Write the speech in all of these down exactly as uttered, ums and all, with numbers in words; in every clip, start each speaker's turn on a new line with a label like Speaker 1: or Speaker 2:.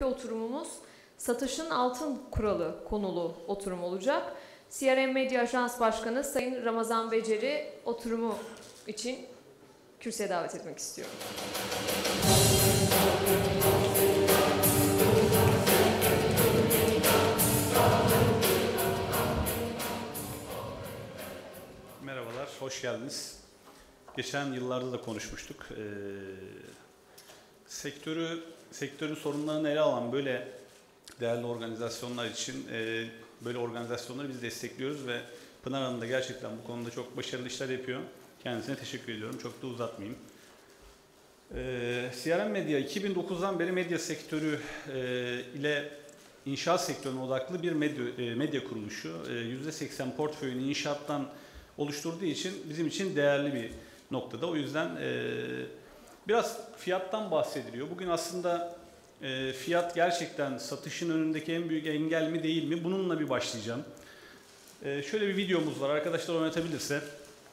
Speaker 1: Oturumumuz satışın altın kuralı konulu oturum olacak. C R M Medya Ajans Başkanı Sayın Ramazan Beceri oturumu için kürsüye davet etmek istiyorum.
Speaker 2: Merhabalar, hoş geldiniz. Geçen yıllarda da konuşmuştuk. Ee, sektörü, sektörün sorunlarını ele alan böyle değerli organizasyonlar için e, böyle organizasyonları biz destekliyoruz ve Pınar Hanım da gerçekten bu konuda çok başarılı işler yapıyor. Kendisine teşekkür ediyorum. Çok da uzatmayayım. Ee, C R M Medya iki bin dokuzdan beri medya sektörü e, ile inşaat sektörüne odaklı bir medya, e, medya kuruluşu. E, yüzde seksen portföyünü inşaattan oluşturduğu için bizim için değerli bir noktada. O yüzden e, biraz fiyattan bahsediliyor. Bugün aslında e, fiyat gerçekten satışın önündeki en büyük engel mi değil mi? Bununla bir başlayacağım. E, şöyle bir videomuz var. Arkadaşlar oynatabilirse.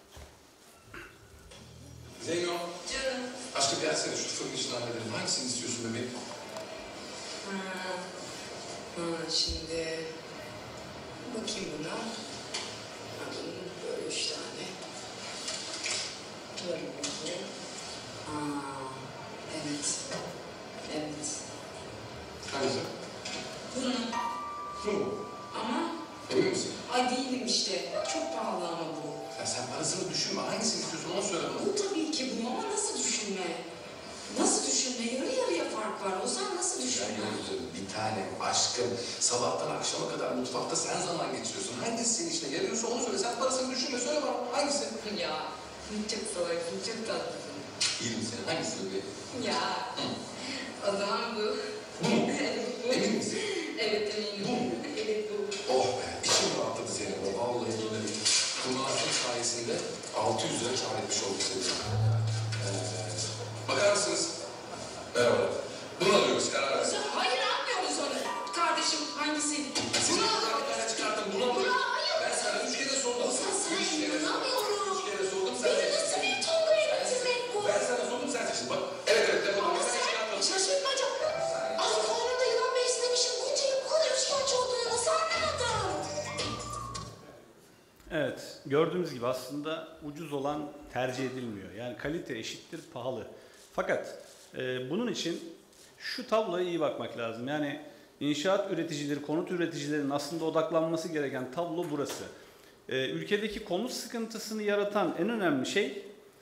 Speaker 3: Zeyno. Canım. Aşkım gelsene şu fırın işini halledelim. Hangisini istiyorsun bebeğim?
Speaker 4: Ha, ha, şimdi bakayım buna. Bakayım böyle üç tane. Böyle bakayım. Aa, evet. Evet.
Speaker 3: Hangisi?
Speaker 4: Bunu.
Speaker 3: Bu mu?
Speaker 4: Ama
Speaker 3: Emin misin?
Speaker 4: ay değilim işte. Çok pahalı ama bu.
Speaker 3: Ya sen parasını düşünme. Hangisini istiyorsun onu söyle bana.
Speaker 4: Bu tabii ki bu ama nasıl düşünme? Nasıl düşünme? Yarı yarıya fark var. O sen nasıl
Speaker 3: Ya
Speaker 4: düşünme?
Speaker 3: gözüm, bir tanem, aşkım. Sabahtan akşama kadar mutfakta sen zaman geçiriyorsun. Hangisi senin işine yarıyorsa onu söyle. Sen parasını düşünme. Söyle bana. Hangisi?
Speaker 4: Ya çok salaksın, çok tatlısın.
Speaker 3: İyi misin? Hangisi bebeğim?
Speaker 4: Ya o zaman bu.
Speaker 3: Bu mu?
Speaker 4: Evet bu.
Speaker 3: Emin misin?
Speaker 4: Evet eminim.
Speaker 3: Bu mu?
Speaker 4: Evet bu.
Speaker 3: Oh be. İçim rahatladı Zeynep. Vallahi billahi. Kumarın sayesinde altı yüz lira kâr etmiş olduk senin. Ee, bakar mısınız? Merhaba. Bunu alıyoruz. Karar ver.
Speaker 4: Hayır almıyoruz onu. Kardeşim hangisi?
Speaker 3: Seni bir tane çıkarttım. Buna mı?
Speaker 4: Buna hayır.
Speaker 3: Ben sana üç kere sordum.
Speaker 4: Sen sana
Speaker 3: Üç kere sordum.
Speaker 4: inanamıyorum.
Speaker 3: Üç kere sordum. Sen
Speaker 4: Beni nasıl bir Tolga yönetmek bu?
Speaker 3: Ben sana sordum sen seçtin. Bak. Evet evet. Defol.
Speaker 4: Ama sen şaşırtmaca. Az karnında yılan beslemişim. Bunca yıl bu kadar şikayetçi olduğunu nasıl anlamadın?
Speaker 2: Evet, gördüğümüz gibi aslında ucuz olan tercih edilmiyor. Yani kalite eşittir pahalı. Fakat e, bunun için şu tabloya iyi bakmak lazım. Yani inşaat üreticileri, konut üreticilerinin aslında odaklanması gereken tablo burası. E, ülkedeki konut sıkıntısını yaratan en önemli şey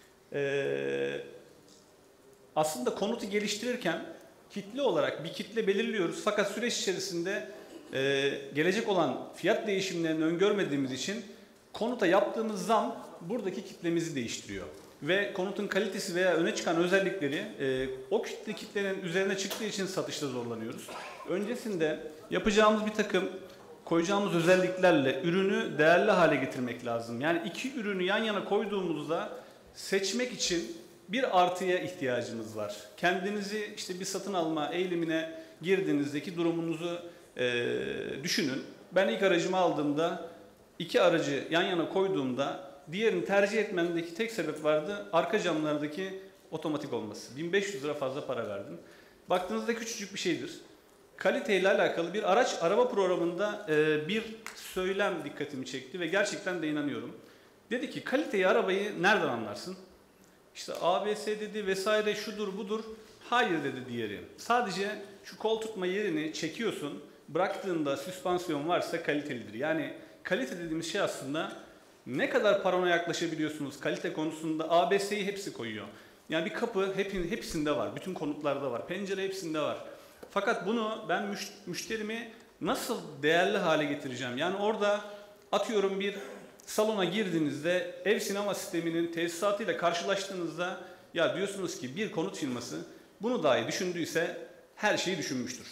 Speaker 2: e, aslında konutu geliştirirken kitle olarak bir kitle belirliyoruz. Fakat süreç içerisinde e, gelecek olan fiyat değişimlerini öngörmediğimiz için konuta yaptığımız zam buradaki kitlemizi değiştiriyor. Ve konutun kalitesi veya öne çıkan özellikleri e, o kitle kitlenin üzerine çıktığı için satışta zorlanıyoruz. Öncesinde yapacağımız bir takım koyacağımız özelliklerle ürünü değerli hale getirmek lazım. Yani iki ürünü yan yana koyduğumuzda seçmek için bir artıya ihtiyacımız var. Kendinizi işte bir satın alma eğilimine girdiğinizdeki durumunuzu e, düşünün. Ben ilk aracımı aldığımda İki aracı yan yana koyduğumda diğerini tercih etmemdeki tek sebep vardı. Arka camlardaki otomatik olması. bin beş yüz lira fazla para verdim. Baktığınızda küçücük bir şeydir. Kaliteyle alakalı bir araç araba programında e, bir söylem dikkatimi çekti ve gerçekten de inanıyorum. Dedi ki kaliteyi arabayı nereden anlarsın? İşte A B S dedi vesaire şudur budur. Hayır dedi diğeri. Sadece şu kol tutma yerini çekiyorsun. Bıraktığında süspansiyon varsa kalitelidir. Yani kalite dediğimiz şey aslında ne kadar parona yaklaşabiliyorsunuz kalite konusunda A B S'yi hepsi koyuyor. Yani bir kapı hep, hepsinde var, bütün konutlarda var, pencere hepsinde var. Fakat bunu ben müş, müşterimi nasıl değerli hale getireceğim? Yani orada atıyorum bir salona girdiğinizde ev sinema sisteminin tesisatıyla karşılaştığınızda ya diyorsunuz ki bir konut firması bunu dahi düşündüyse her şeyi düşünmüştür.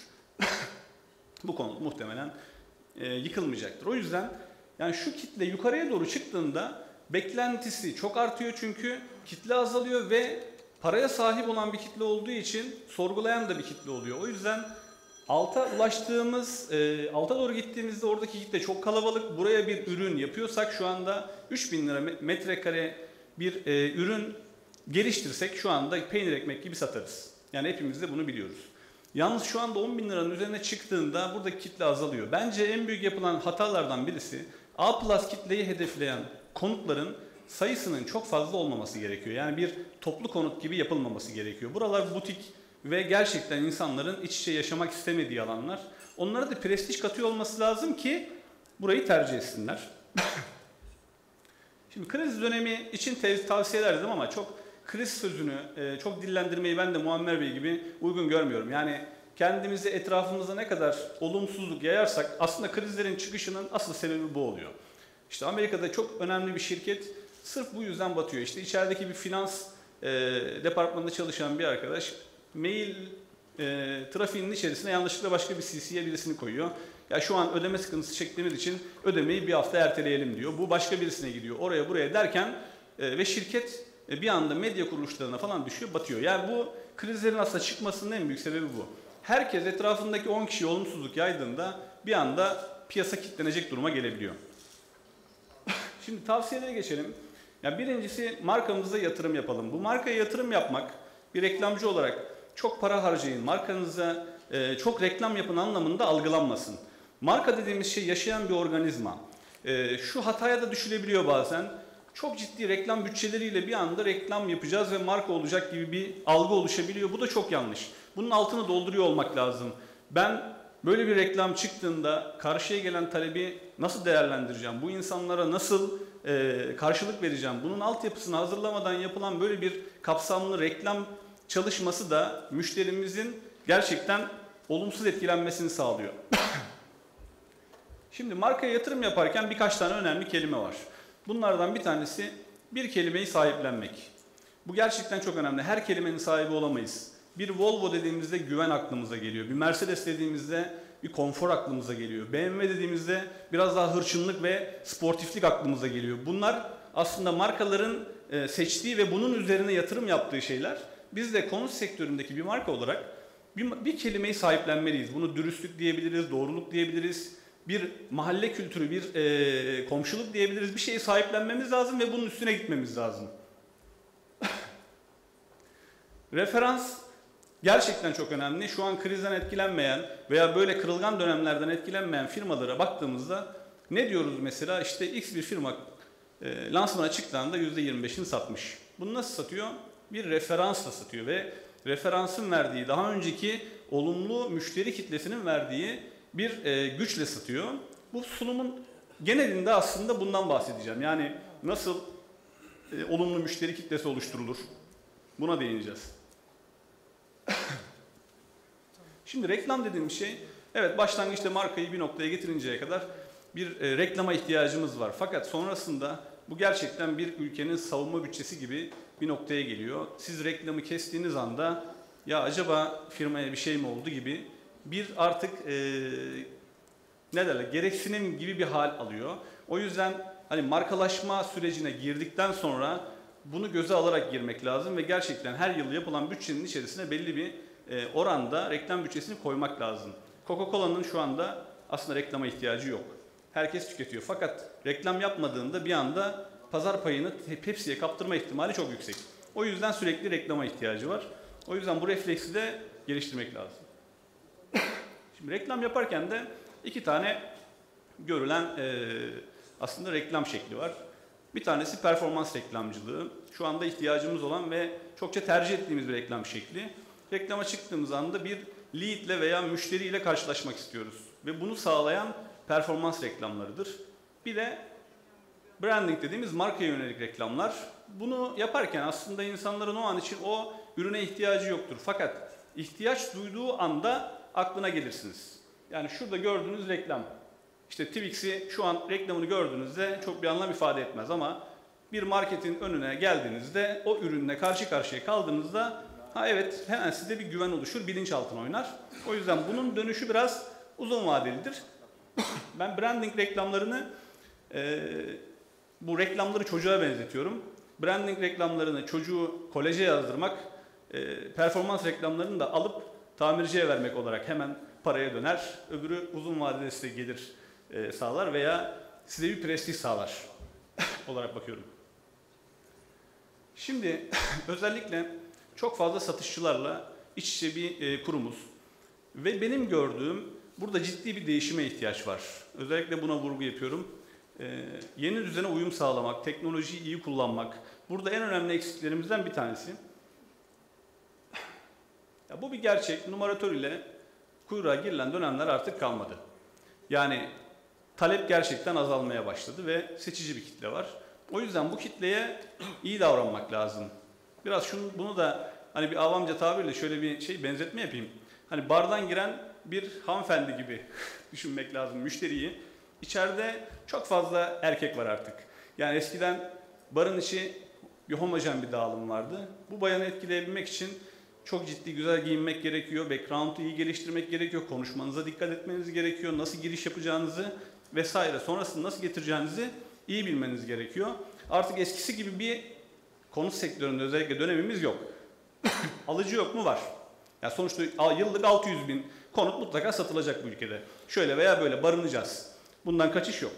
Speaker 2: Bu konut muhtemelen e, yıkılmayacaktır. O yüzden yani şu kitle yukarıya doğru çıktığında beklentisi çok artıyor çünkü kitle azalıyor ve paraya sahip olan bir kitle olduğu için sorgulayan da bir kitle oluyor. O yüzden alta ulaştığımız, e, alta doğru gittiğimizde oradaki kitle çok kalabalık. Buraya bir ürün yapıyorsak şu anda üç bin lira metrekare bir e, ürün geliştirsek şu anda peynir ekmek gibi satarız. Yani hepimiz de bunu biliyoruz. Yalnız şu anda on bin liranın üzerine çıktığında buradaki kitle azalıyor. Bence en büyük yapılan hatalardan birisi A plus kitleyi hedefleyen konutların sayısının çok fazla olmaması gerekiyor. Yani bir toplu konut gibi yapılmaması gerekiyor. Buralar butik ve gerçekten insanların iç içe yaşamak istemediği alanlar. Onlara da prestij katıyor olması lazım ki burayı tercih etsinler. Şimdi kriz dönemi için tavsiyeler dedim ama çok kriz sözünü e, çok dillendirmeyi ben de Muammer Bey gibi uygun görmüyorum. Yani kendimizi etrafımıza ne kadar olumsuzluk yayarsak aslında krizlerin çıkışının asıl sebebi bu oluyor. İşte Amerika'da çok önemli bir şirket sırf bu yüzden batıyor. İşte içerideki bir finans e, departmanında çalışan bir arkadaş mail e, trafiğinin içerisine yanlışlıkla başka bir C C'ye birisini koyuyor. Ya şu an ödeme sıkıntısı çektiğimiz için ödemeyi bir hafta erteleyelim diyor. Bu başka birisine gidiyor. Oraya buraya derken e, ve şirket e, bir anda medya kuruluşlarına falan düşüyor, batıyor. Yani bu krizlerin aslında çıkmasının en büyük sebebi bu. Herkes etrafındaki on kişiye olumsuzluk yaydığında bir anda piyasa kilitlenecek duruma gelebiliyor. Şimdi tavsiyelere geçelim. Ya birincisi markamıza yatırım yapalım. Bu markaya yatırım yapmak bir reklamcı olarak çok para harcayın, markanıza e, çok reklam yapın anlamında algılanmasın. Marka dediğimiz şey yaşayan bir organizma. E, şu hataya da düşülebiliyor bazen. Çok ciddi reklam bütçeleriyle bir anda reklam yapacağız ve marka olacak gibi bir algı oluşabiliyor. Bu da çok yanlış. Bunun altını dolduruyor olmak lazım. Ben böyle bir reklam çıktığında karşıya gelen talebi nasıl değerlendireceğim? Bu insanlara nasıl e, karşılık vereceğim? Bunun altyapısını hazırlamadan yapılan böyle bir kapsamlı reklam çalışması da müşterimizin gerçekten olumsuz etkilenmesini sağlıyor. Şimdi markaya yatırım yaparken birkaç tane önemli kelime var. Bunlardan bir tanesi bir kelimeyi sahiplenmek. Bu gerçekten çok önemli. Her kelimenin sahibi olamayız. Bir Volvo dediğimizde güven aklımıza geliyor. Bir Mercedes dediğimizde bir konfor aklımıza geliyor. B M W dediğimizde biraz daha hırçınlık ve sportiflik aklımıza geliyor. Bunlar aslında markaların seçtiği ve bunun üzerine yatırım yaptığı şeyler. Biz de konut sektöründeki bir marka olarak bir, bir kelimeyi sahiplenmeliyiz. Bunu dürüstlük diyebiliriz, doğruluk diyebiliriz. Bir mahalle kültürü, bir e, komşuluk diyebiliriz. Bir şeyi sahiplenmemiz lazım ve bunun üstüne gitmemiz lazım. Referans gerçekten çok önemli. Şu an krizden etkilenmeyen veya böyle kırılgan dönemlerden etkilenmeyen firmalara baktığımızda ne diyoruz mesela? İşte X bir firma e, lansmana çıktığında yüzde yirmi beşini satmış. Bunu nasıl satıyor? Bir referansla satıyor ve referansın verdiği, daha önceki olumlu müşteri kitlesinin verdiği bir e, güçle satıyor. Bu sunumun genelinde aslında bundan bahsedeceğim. Yani nasıl e, olumlu müşteri kitlesi oluşturulur? Buna değineceğiz. Şimdi reklam dediğim şey, evet başlangıçta markayı bir noktaya getirinceye kadar bir e, reklama ihtiyacımız var. Fakat sonrasında bu gerçekten bir ülkenin savunma bütçesi gibi bir noktaya geliyor. Siz reklamı kestiğiniz anda ya acaba firmaya bir şey mi oldu gibi bir artık e, ne derler gereksinim gibi bir hal alıyor. O yüzden hani markalaşma sürecine girdikten sonra bunu göze alarak girmek lazım ve gerçekten her yıl yapılan bütçenin içerisine belli bir e, oranda reklam bütçesini koymak lazım. Coca-Cola'nın şu anda aslında reklama ihtiyacı yok. Herkes tüketiyor. Fakat reklam yapmadığında bir anda pazar payını Pepsi'ye kaptırma ihtimali çok yüksek. O yüzden sürekli reklama ihtiyacı var. O yüzden bu refleksi de geliştirmek lazım. Şimdi reklam yaparken de iki tane görülen e, aslında reklam şekli var. Bir tanesi performans reklamcılığı. Şu anda ihtiyacımız olan ve çokça tercih ettiğimiz bir reklam şekli. Reklama çıktığımız anda bir lead ile veya müşteriyle karşılaşmak istiyoruz. Ve bunu sağlayan performans reklamlarıdır. Bir de branding dediğimiz markaya yönelik reklamlar. Bunu yaparken aslında insanların o an için o ürüne ihtiyacı yoktur. Fakat ihtiyaç duyduğu anda aklına gelirsiniz. Yani şurada gördüğünüz reklam. İşte Twix'i şu an reklamını gördüğünüzde çok bir anlam ifade etmez ama bir marketin önüne geldiğinizde o ürünle karşı karşıya kaldığınızda ha evet hemen sizde bir güven oluşur, bilinçaltına oynar. O yüzden bunun dönüşü biraz uzun vadelidir. Ben branding reklamlarını e, bu reklamları çocuğa benzetiyorum. Branding reklamlarını çocuğu koleje yazdırmak, e, performans reklamlarını da alıp tamirciye vermek olarak hemen paraya döner. Öbürü uzun vadede size gelir e, sağlar veya size bir prestij sağlar olarak bakıyorum. Şimdi özellikle çok fazla satışçılarla iç içe bir e, kurumuz. Ve benim gördüğüm burada ciddi bir değişime ihtiyaç var. Özellikle buna vurgu yapıyorum. Ee, yeni düzene uyum sağlamak, teknolojiyi iyi kullanmak. Burada en önemli eksiklerimizden bir tanesi. Ya bu bir gerçek. Numaratör ile kuyruğa girilen dönemler artık kalmadı. Yani talep gerçekten azalmaya başladı ve seçici bir kitle var. O yüzden bu kitleye iyi davranmak lazım. Biraz şunu, bunu da hani bir avamca tabirle şöyle bir şey benzetme yapayım. Hani bardan giren bir hanımefendi gibi düşünmek lazım müşteriyi. İçeride çok fazla erkek var artık. Yani eskiden barın içi bir homojen bir dağılım vardı. Bu bayanı etkileyebilmek için çok ciddi güzel giyinmek gerekiyor. Background'u iyi geliştirmek gerekiyor. Konuşmanıza dikkat etmeniz gerekiyor. Nasıl giriş yapacağınızı vesaire sonrasını nasıl getireceğinizi iyi bilmeniz gerekiyor. Artık eskisi gibi bir konut sektöründe özellikle dönemimiz yok. Alıcı yok mu? Var. Yani sonuçta yıllık altı yüz bin konut mutlaka satılacak bu ülkede. Şöyle veya böyle barınacağız. Bundan kaçış yok.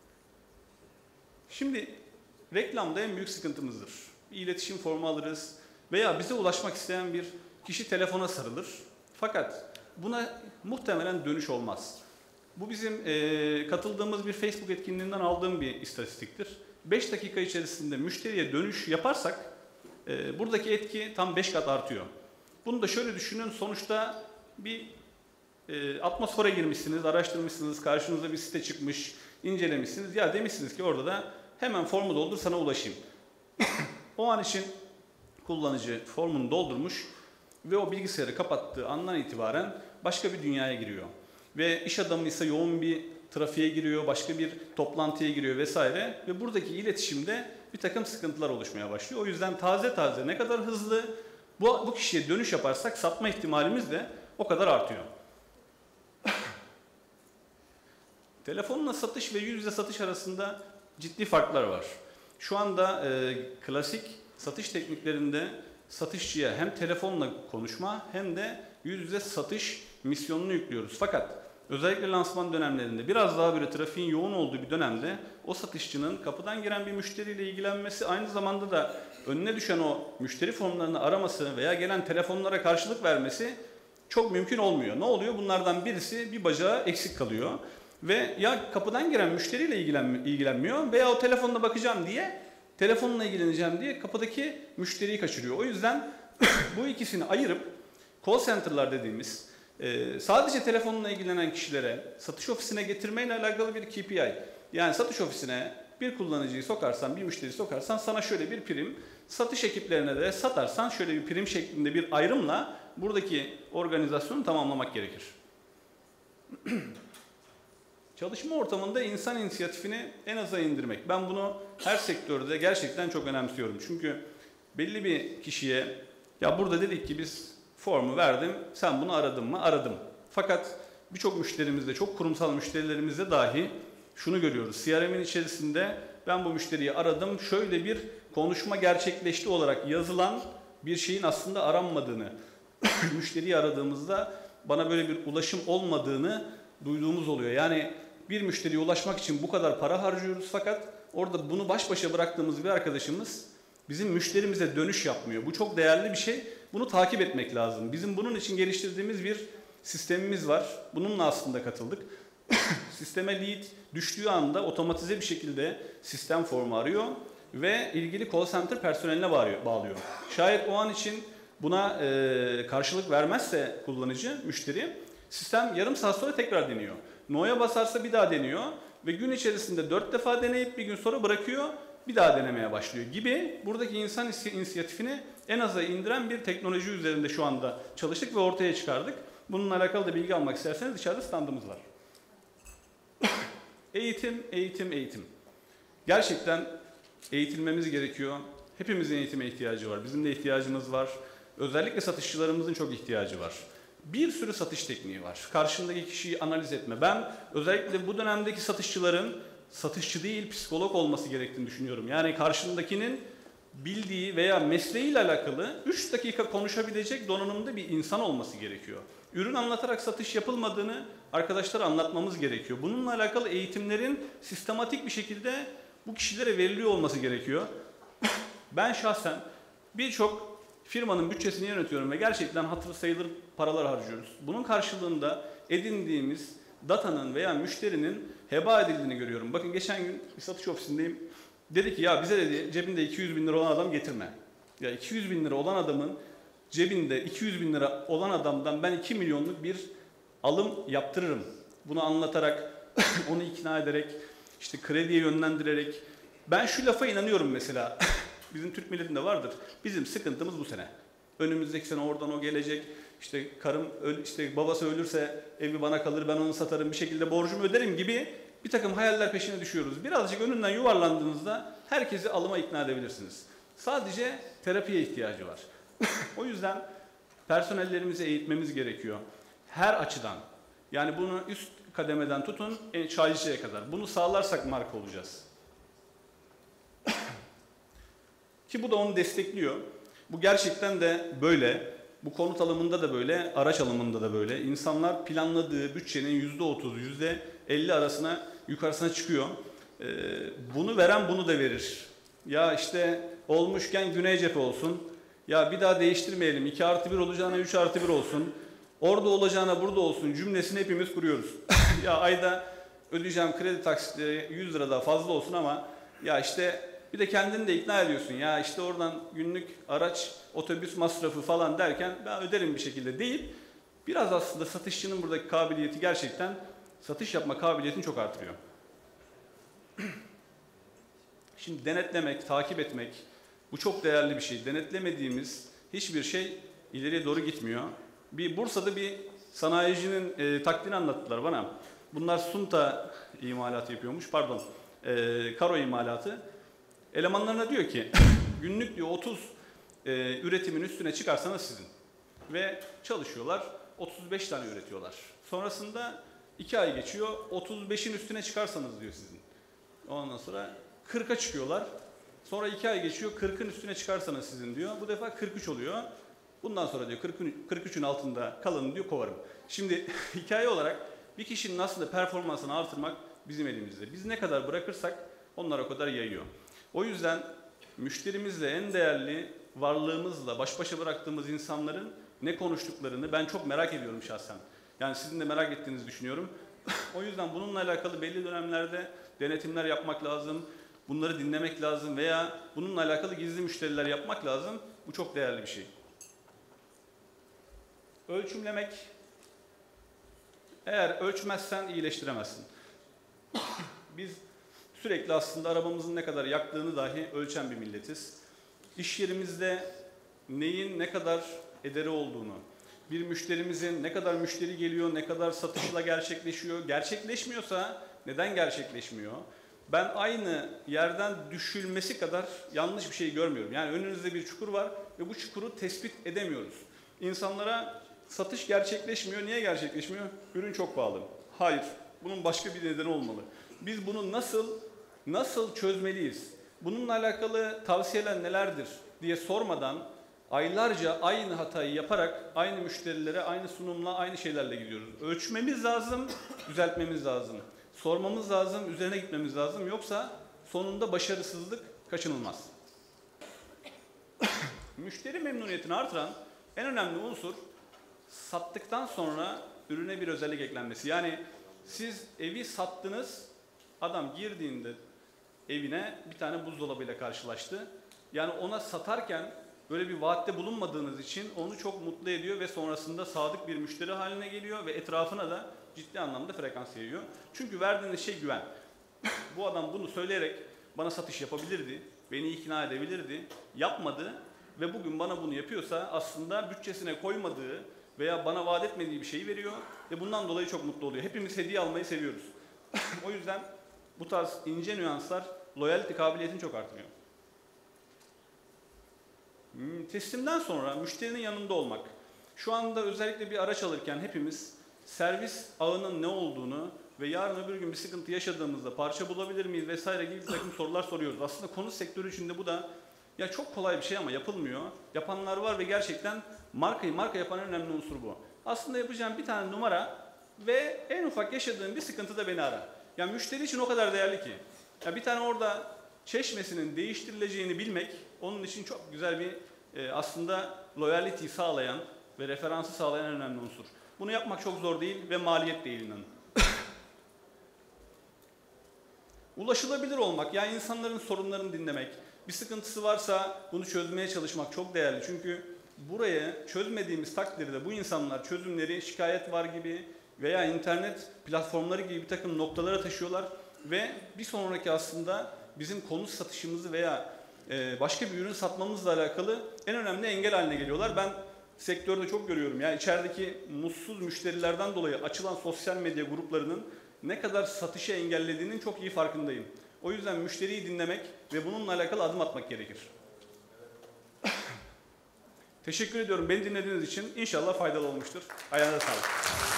Speaker 2: Şimdi reklamda en büyük sıkıntımızdır. Bir iletişim formu alırız veya bize ulaşmak isteyen bir kişi telefona sarılır. Fakat buna muhtemelen dönüş olmaz. Bu bizim e, katıldığımız bir Facebook etkinliğinden aldığım bir istatistiktir. beş dakika içerisinde müşteriye dönüş yaparsak e, buradaki etki tam beş kat artıyor. Bunu da şöyle düşünün, sonuçta bir e, atmosfere girmişsiniz, araştırmışsınız, karşınıza bir site çıkmış, incelemişsiniz. Ya demişsiniz ki orada da hemen formu doldur sana ulaşayım. O an için kullanıcı formunu doldurmuş ve o bilgisayarı kapattığı andan itibaren başka bir dünyaya giriyor. Ve iş adamı ise yoğun bir trafiğe giriyor, başka bir toplantıya giriyor vesaire. Ve buradaki iletişimde bir takım sıkıntılar oluşmaya başlıyor. O yüzden taze taze ne kadar hızlı bu, bu kişiye dönüş yaparsak satma ihtimalimiz de o kadar artıyor. Telefonla satış ve yüz yüze satış arasında ciddi farklar var. Şu anda e, klasik satış tekniklerinde satışçıya hem telefonla konuşma hem de yüz yüze satış misyonunu yüklüyoruz. Fakat özellikle lansman dönemlerinde biraz daha böyle trafiğin yoğun olduğu bir dönemde o satışçının kapıdan giren bir müşteriyle ilgilenmesi, aynı zamanda da önüne düşen o müşteri formlarını araması veya gelen telefonlara karşılık vermesi çok mümkün olmuyor. Ne oluyor? Bunlardan birisi bir bacağı eksik kalıyor. Ve ya kapıdan giren müşteriyle ilgilenmiyor veya o telefonla bakacağım diye, telefonla ilgileneceğim diye kapıdaki müşteriyi kaçırıyor. O yüzden bu ikisini ayırıp call center'lar dediğimiz e, sadece telefonla ilgilenen kişilere satış ofisine getirmeyle alakalı bir K P I. Yani satış ofisine bir kullanıcıyı sokarsan, bir müşteri sokarsan sana şöyle bir prim, satış ekiplerine de satarsan şöyle bir prim şeklinde bir ayrımla buradaki organizasyonu tamamlamak gerekir. Çalışma ortamında insan inisiyatifini en aza indirmek. Ben bunu her sektörde gerçekten çok önemsiyorum. Çünkü belli bir kişiye, ya burada dedik ki biz formu verdim, sen bunu aradın mı? Aradım. Fakat birçok müşterimizde, çok kurumsal müşterilerimizde dahi şunu görüyoruz. C R M'in içerisinde ben bu müşteriyi aradım, şöyle bir konuşma gerçekleşti olarak yazılan bir şeyin aslında aranmadığını, müşteriyi aradığımızda bana böyle bir ulaşım olmadığını duyduğumuz oluyor. Yani bir müşteriye ulaşmak için bu kadar para harcıyoruz fakat orada bunu baş başa bıraktığımız bir arkadaşımız bizim müşterimize dönüş yapmıyor. Bu çok değerli bir şey. Bunu takip etmek lazım. Bizim bunun için geliştirdiğimiz bir sistemimiz var. Bununla aslında katıldık. Sisteme lead düştüğü anda otomatize bir şekilde sistem formu arıyor ve ilgili call center personeline bağlıyor. Şayet o an için buna e, karşılık vermezse kullanıcı, müşteri, sistem yarım saat sonra tekrar deniyor. No'ya basarsa bir daha deniyor ve gün içerisinde dört defa deneyip bir gün sonra bırakıyor, bir daha denemeye başlıyor gibi buradaki insan inisiyatifini en aza indiren bir teknoloji üzerinde şu anda çalıştık ve ortaya çıkardık. Bununla alakalı da bilgi almak isterseniz dışarıda standımız var. Eğitim, eğitim, eğitim. Gerçekten eğitilmemiz gerekiyor. Hepimizin eğitime ihtiyacı var. Bizim de ihtiyacımız var. Özellikle satışçılarımızın çok ihtiyacı var. Bir sürü satış tekniği var. Karşındaki kişiyi analiz etme. Ben özellikle bu dönemdeki satışçıların satışçı değil psikolog olması gerektiğini düşünüyorum. Yani karşındakinin bildiği veya mesleğiyle alakalı üç dakika konuşabilecek donanımda bir insan olması gerekiyor. Ürün anlatarak satış yapılmadığını arkadaşlara anlatmamız gerekiyor. Bununla alakalı eğitimlerin sistematik bir şekilde bu kişilere veriliyor olması gerekiyor. Ben şahsen birçok firmanın bütçesini yönetiyorum ve gerçekten hatırı sayılır paralar harcıyoruz. Bunun karşılığında edindiğimiz datanın veya müşterinin heba edildiğini görüyorum. Bakın geçen gün bir satış ofisindeyim. Dedi ki ya bize dedi cebinde iki yüz bin lira olan adam getirme. Ya iki yüz bin lira olan adamın cebinde iki yüz bin lira olan adamdan ben iki milyonluk bir alım yaptırırım. Bunu anlatarak, onu ikna ederek, işte krediye yönlendirerek. Ben şu lafa inanıyorum mesela. Bizim Türk milletinde vardır. Bizim sıkıntımız bu sene. Önümüzdeki sene oradan o gelecek. İşte karım, işte babası ölürse evi bana kalır, ben onu satarım, bir şekilde borcumu öderim gibi bir takım hayaller peşine düşüyoruz. Birazcık önünden yuvarlandığınızda herkesi alıma ikna edebilirsiniz. Sadece terapiye ihtiyacı var. O yüzden personellerimizi eğitmemiz gerekiyor. Her açıdan. Yani bunu üst kademeden tutun, çaycıya kadar. Bunu sağlarsak marka olacağız. Ki bu da onu destekliyor. Bu gerçekten de böyle. Bu konut alımında da böyle, araç alımında da böyle. İnsanlar planladığı bütçenin yüzde otuz, yüzde elli arasına, yukarısına çıkıyor. Ee, bunu veren bunu da verir. Ya işte olmuşken güney cephe olsun. Ya bir daha değiştirmeyelim. iki artı bir olacağına üç artı bir olsun. Orada olacağına burada olsun cümlesini hepimiz kuruyoruz. Ya ayda ödeyeceğim kredi taksitleri yüz lira daha fazla olsun ama ya işte bir de kendini de ikna ediyorsun. Ya işte oradan günlük araç, otobüs masrafı falan derken ben öderim bir şekilde deyip biraz aslında satışçının buradaki kabiliyeti gerçekten satış yapma kabiliyetini çok artırıyor. Şimdi denetlemek, takip etmek bu çok değerli bir şey. Denetlemediğimiz hiçbir şey ileriye doğru gitmiyor. Bir Bursa'da bir sanayicinin e, taktiğini anlattılar bana. Bunlar sunta imalatı yapıyormuş, pardon, e, karo imalatı. Elemanlarına diyor ki günlük diyor otuz e, üretimin üstüne çıkarsanız sizin. Ve çalışıyorlar, otuz beş tane üretiyorlar. Sonrasında iki ay geçiyor, otuz beşin üstüne çıkarsanız diyor sizin. Ondan sonra kırka çıkıyorlar. Sonra iki ay geçiyor, kırkın üstüne çıkarsanız sizin diyor. Bu defa kırk üç oluyor. Bundan sonra diyor kırk üçün altında kalın diyor kovarım. Şimdi hikaye olarak bir kişinin aslında performansını artırmak bizim elimizde. Biz ne kadar bırakırsak onlar o kadar yayıyor. O yüzden müşterimizle en değerli varlığımızla baş başa bıraktığımız insanların ne konuştuklarını ben çok merak ediyorum şahsen. Yani sizin de merak ettiğinizi düşünüyorum. O yüzden bununla alakalı belli dönemlerde denetimler yapmak lazım. Bunları dinlemek lazım veya bununla alakalı gizli müşteriler yapmak lazım. Bu çok değerli bir şey. Ölçümlemek. Eğer ölçmezsen iyileştiremezsin. Biz sürekli aslında arabamızın ne kadar yaktığını dahi ölçen bir milletiz. İş yerimizde neyin ne kadar ederi olduğunu, bir müşterimizin ne kadar müşteri geliyor, ne kadar satışla gerçekleşiyor, gerçekleşmiyorsa neden gerçekleşmiyor? Ben aynı yerden düşülmesi kadar yanlış bir şey görmüyorum. Yani önünüzde bir çukur var ve bu çukuru tespit edemiyoruz. İnsanlara satış gerçekleşmiyor. Niye gerçekleşmiyor? Ürün çok pahalı. Hayır. Bunun başka bir nedeni olmalı. Biz bunu nasıl nasıl çözmeliyiz? Bununla alakalı tavsiyeler nelerdir diye sormadan aylarca aynı hatayı yaparak aynı müşterilere aynı sunumla aynı şeylerle gidiyoruz. Ölçmemiz lazım, düzeltmemiz lazım. Sormamız lazım, üzerine gitmemiz lazım. Yoksa sonunda başarısızlık kaçınılmaz. Müşteri memnuniyetini artıran en önemli unsur sattıktan sonra ürüne bir özellik eklenmesi. Yani siz evi sattınız, adam girdiğinde evine bir tane buzdolabıyla karşılaştı. Yani ona satarken böyle bir vaatte bulunmadığınız için onu çok mutlu ediyor ve sonrasında sadık bir müşteri haline geliyor ve etrafına da ciddi anlamda frekans yayıyor. Çünkü verdiğiniz şey güven. Bu adam bunu söyleyerek bana satış yapabilirdi, beni ikna edebilirdi, yapmadı ve bugün bana bunu yapıyorsa aslında bütçesine koymadığı veya bana vaat etmediği bir şeyi veriyor ve bundan dolayı çok mutlu oluyor. Hepimiz hediye almayı seviyoruz. O yüzden bu tarz ince nüanslar loyalty kabiliyetini çok artırıyor. Teslimden sonra müşterinin yanında olmak. Şu anda özellikle bir araç alırken hepimiz servis ağının ne olduğunu ve yarın öbür gün bir sıkıntı yaşadığımızda parça bulabilir miyiz vesaire gibi bir takım sorular soruyoruz. Aslında konut sektörü içinde bu da ya çok kolay bir şey ama yapılmıyor. Yapanlar var ve gerçekten markayı marka yapan en önemli unsur bu. Aslında yapacağım bir tane numara ve en ufak yaşadığın bir sıkıntıda beni ara. Yani müşteri için o kadar değerli ki. Ya bir tane orada çeşmesinin değiştirileceğini bilmek onun için çok güzel bir e, aslında loyalty sağlayan ve referansı sağlayan en önemli unsur. Bunu yapmak çok zor değil ve maliyet değil inanın. Ulaşılabilir olmak, yani insanların sorunlarını dinlemek, bir sıkıntısı varsa bunu çözmeye çalışmak çok değerli. Çünkü buraya çözmediğimiz takdirde bu insanlar çözümleri şikayet var gibi veya internet platformları gibi bir takım noktalara taşıyorlar ve bir sonraki aslında bizim konu satışımızı veya başka bir ürün satmamızla alakalı en önemli engel haline geliyorlar. Ben sektörde çok görüyorum. Yani içerideki mutsuz müşterilerden dolayı açılan sosyal medya gruplarının ne kadar satışı engellediğinin çok iyi farkındayım. O yüzden müşteriyi dinlemek ve bununla alakalı adım atmak gerekir. Teşekkür ediyorum beni dinlediğiniz için. İnşallah faydalı olmuştur. Ayağınıza sağlık.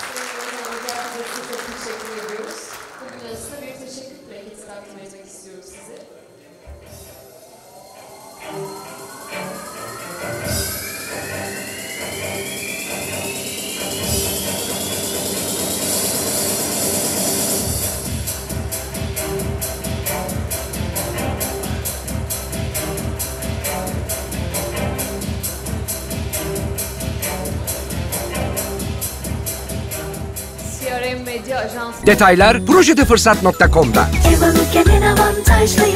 Speaker 1: Çok teşekkür ediyoruz. Bugün arasında bir teşekkür plaketi takdim etmek istiyoruz size.
Speaker 5: Detaylar projedefırsat nokta com'da.
Speaker 6: Ev alırken en avantajlı